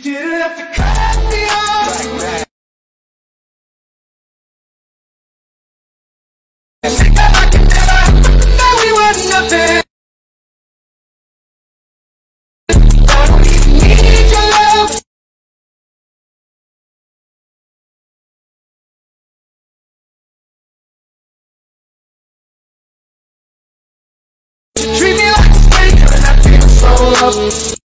didn't have to cut me off like that. Think that I could never, that we were nothing. I don't even need your love. Treat me like a stranger and I feel so loved.